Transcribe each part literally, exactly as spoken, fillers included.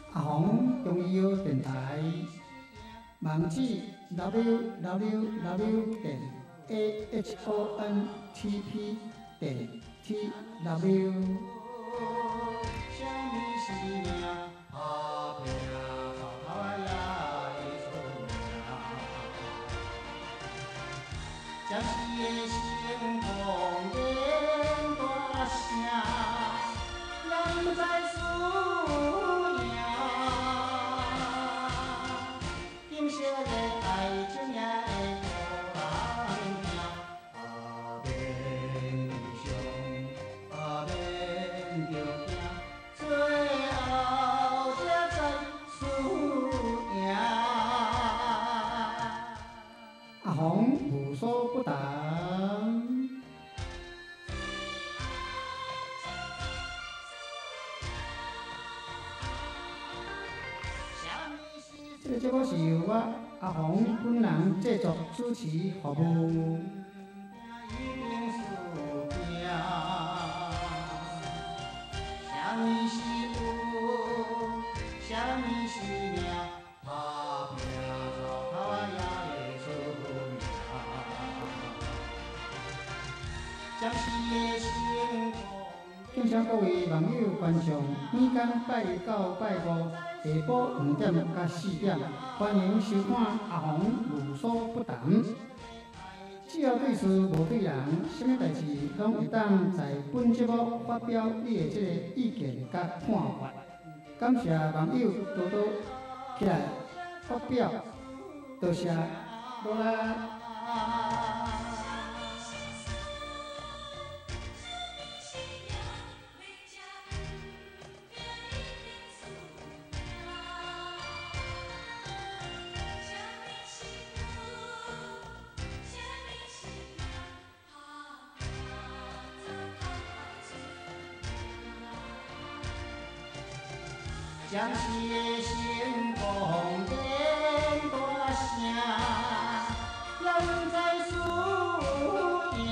阿红中央电台网址 w w w 点 a h o n t p 点 t w。 将是的成功演大声，人在输赢。金色的爱情也会互人听，啊免悲伤，啊免着惊，最后才知输赢。 阿红无所不谈。这个节目是由我阿红本人制作、主持、服务。 啥物是有，啥物是命，打拼走头仔也会出名。将是的成功。 敬请各位网友观众，每天拜日到拜五下晡五点到四点，欢迎收看阿红无所不谈。只要对事无对人，什么代志拢会当在本节目发表你的这个意见甲看法。感谢网友多多起来发表，多谢，多啦。 将是的成功演大声，人在输赢。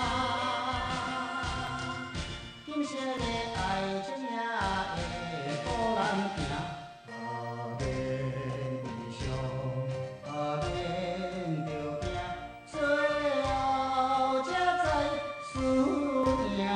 金色的爱情也会互人听，啊免悲伤，啊免着惊，最后才知输赢。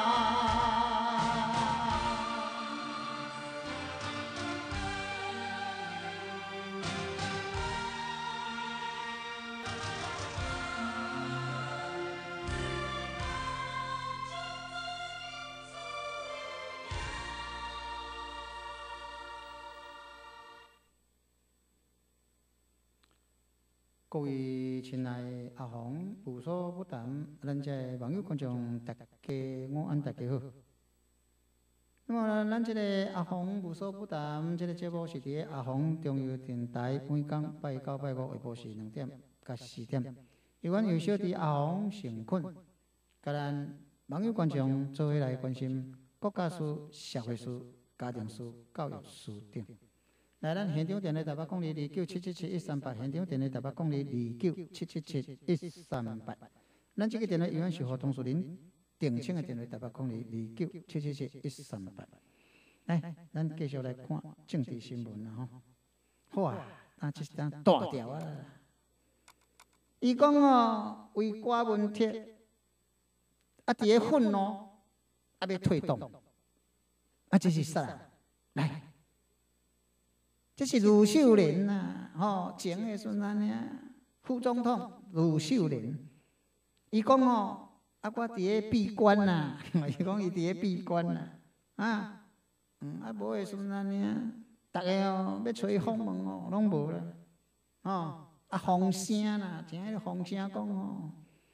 各位亲爱的阿红无所不谈，咱这网友观众大家午安，大家好。那么咱这个阿红无所不谈，这个节目是伫阿红中央电台每天拜九拜五下晡是两点到四点，由阮由小弟阿红成困，甲咱网友观众做伙来关心国家事、社会事、家庭事、教育事等。来，咱现场电话台北公里二九七七七一三八，现场电话台北公里二九七七七一三八。咱这个电话永远是互当事人定请的电话台北公里二九七七七一三八。来，咱继续来看政治新闻啦吼。哇，那这是张大条啊！伊讲哦，为郭文铁啊，伫个愤怒啊，要退党，啊，这是啥？来。这是卢秀莲呐，吼，前的孙安尼，副总统卢秀莲，伊讲哦，啊，我伫个闭关呐，伊讲伊伫个闭关呐，啊，嗯，啊，无的孙安尼，逐个哦要找伊访问哦，拢无啦，吼，啊，风声啦，听迄个风声讲哦，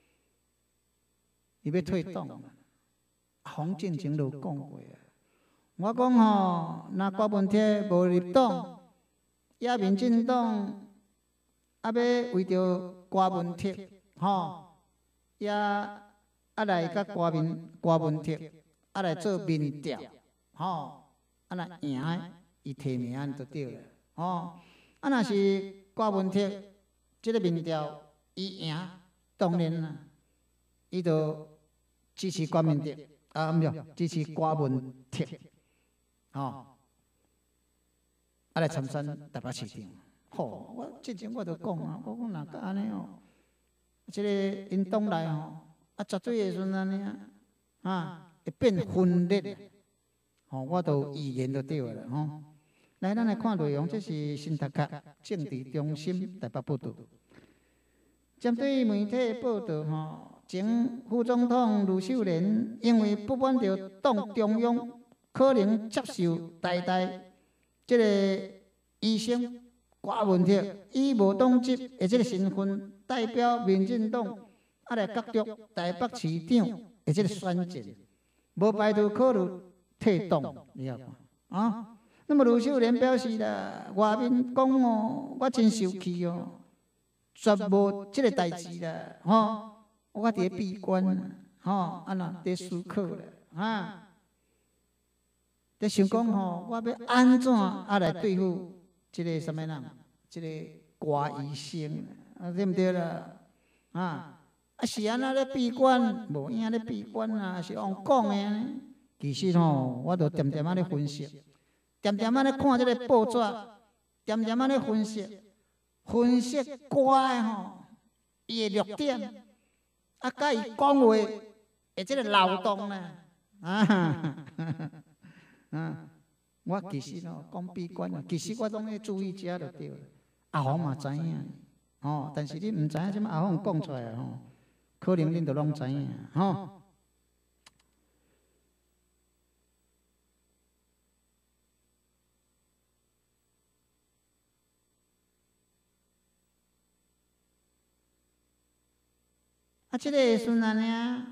伊要退党，啊，洪进前就讲过啊，我讲吼，若郭文铁无入党。也民进党啊，要为着郭文铁，吼，也啊来甲郭文郭文铁啊来做民调，吼，啊若赢的，伊提名安就对了，吼，啊若是郭文铁即个民调伊赢，当然啦，伊就支持郭文铁，啊毋对，支持郭文铁，吼。 啊来参选台北市长。吼，我之前我就讲啊，我讲若甲安尼哦，即个因党内吼，啊绝对会算安尼啊，啊会变分裂。吼，我都预言就对了吼。来，咱来看内容，这是新竹客政治中心台北报道。针对媒体报道吼，前副总统卢秀莲因为不满着党中央可能接受代代这个医生郭文铁以无党籍的这个身份代表民进党，啊来角逐台北市长的这个选战，无排除考虑退党，你晓得啊？那么卢秀莲表示啦，外面讲哦，我真受气哦，绝无即个代志啦，吼，我伫闭关，吼，啊那伫思考啦，啊，伫想讲吼，我要安怎啊来对付即个什么人，即个郭医生，啊对毋对啦？啊，啊是安那咧闭关，无影咧闭关啊，是用讲诶。其实吼，我都点点啊咧分析。点点啊咧看即个报纸，点点啊咧分析，分析歌的吼，伊的弱点，啊，甲伊讲话的即个漏洞咧，啊，啊，我其实吼讲闭关啊，其实我拢咧注意遮就对了。阿红嘛知影，吼，但是你毋知影即摆阿红讲出来吼，可能恁就拢知影，吼。啊，这个会顺安尼啊。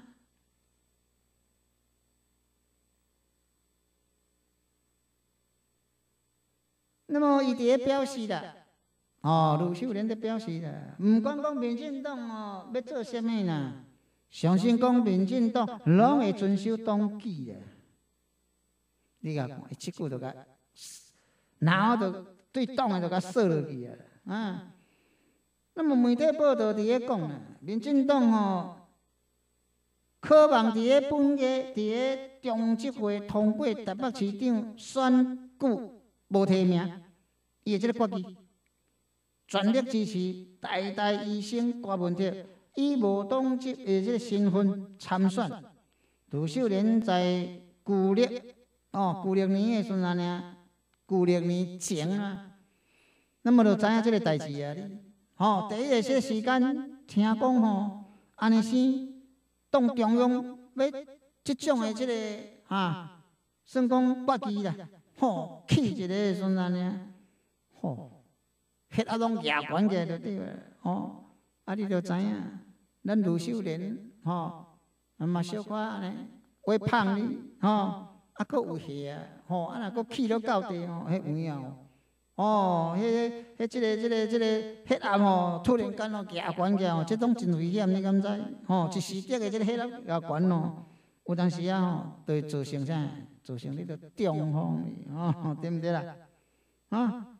那么伊伫咧表示啦，哦，卢秀莲伫表示啦，毋管讲民进党哦要做啥物啦，相信讲民进党拢会遵守党纪啦。你甲看，伊即句就甲，然后就对党诶就甲说落去啊，啊。那么媒体报道伫咧讲啦，民进党吼，渴望伫咧本月伫咧中执会通过台北市长选举无提名，伊诶即个决议，全力支持台大医生郭文铁以无党籍诶即个身份参选。卢秀莲在旧历哦旧历年诶时阵啊，旧历年前啊，那么就知影即个代志啊。吼，第一个些时间听讲吼，安尼生党中央要即种的即个啊，算讲决议啦，吼，起一个时阵安尼，吼，血啊拢压悬起来就对了，吼，啊你着知影，咱卢秀莲吼，嘛小可安尼会胖你，吼，啊佫有血啊，吼，啊若佫起了到地吼，迄有影。哦，迄、迄、即个、即个、即个血压吼，突然间哦压悬起哦，即种真危险，你敢知？吼，一时得的即个血压压悬哦，有当时啊吼，就会造成啥？造成你个中风哩，哦，对毋对啦？啊，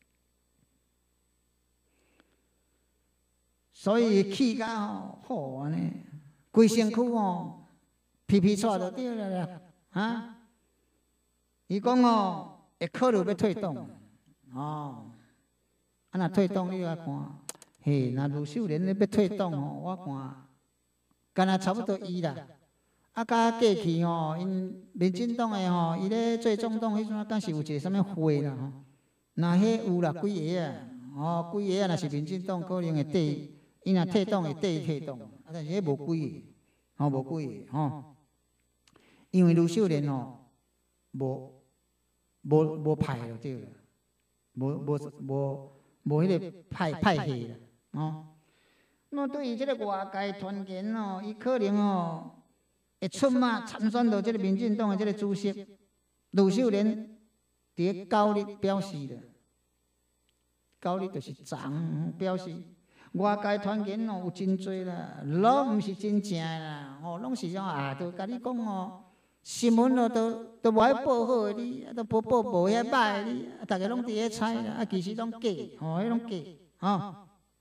所以气甲吼好安尼，规身躯吼皮皮喘就对了啦，啊，伊讲哦会考虑要退党。哦，啊若退党你来看，嘿，若卢秀莲咧要退党吼，我看，干若差不多伊啦。啊，甲过去吼，因民进党诶吼，伊咧做总统迄阵，敢是有一个啥物会啦吼？若迄有啦，几个啊？哦，几个啊？若是民进党可能会缀，伊若退党会缀伊退党，啊，但是迄无几个，吼无几个吼。因为卢秀莲吼，无无无派就对了。无无无无迄个派派系啦，哦。那么对于这个外界传言哦，伊可能哦会出马参选到这个民进党的这个主席卢秀莲，伫九日表示了，九日就是昨表示，外界传言哦有真多啦，拢毋是真正啦，哦，拢是种啊，都甲你讲哦。新闻咯，都都无爱报好诶，你都报报无遐歹诶，你大家拢伫咧猜啦，啊，其实拢假，吼，迄拢假，吼。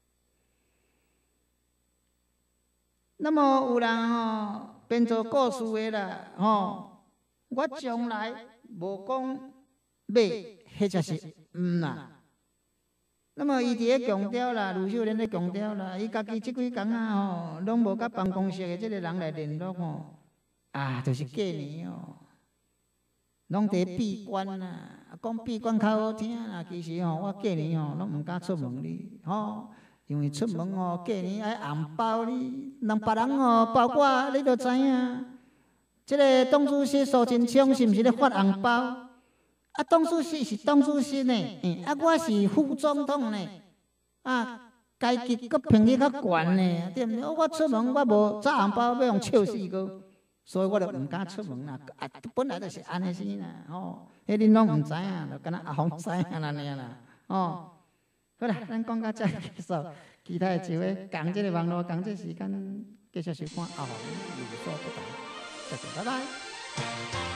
那么有人吼编造故事诶啦，吼，我将来无讲买，迄才是唔啦。那么伊伫咧强调啦，卢秀莲咧强调啦，伊家己即几工啊吼，拢无甲办公室的即个人来联络吼，啊，就是过年哦，拢伫闭关啦，讲闭关较好听啦，其实吼，我过年吼拢毋敢出门哩，吼，因为出门吼过年爱红包哩，人别人吼，包括你都知影，即个董主席苏贞昌是毋是咧发红包？ 啊，董主席是董主席呢，嗯，啊，我是副总统呢，啊，阶级阁评比较悬呢，对毋对？我出门我无炸红包要用笑死个，所以我就毋敢出门啦。啊，本来就是安尼先啦，吼，迄恁拢毋知影，就敢若阿红知影安尼啦，哦。好啦，咱讲到这结束，其他的几位讲这个网络讲这时间，继续收看阿红无所不谈，谢谢，拜拜。